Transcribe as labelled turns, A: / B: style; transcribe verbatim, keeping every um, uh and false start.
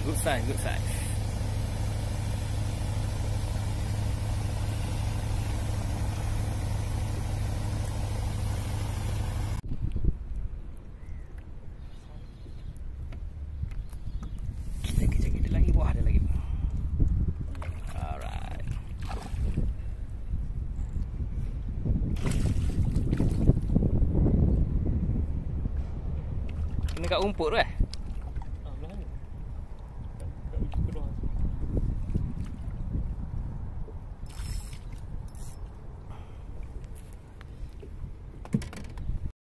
A: Good size, good size. Kita kejar kita lagi, bawah ada lagi. Alright. Ini kat rumput tu eh?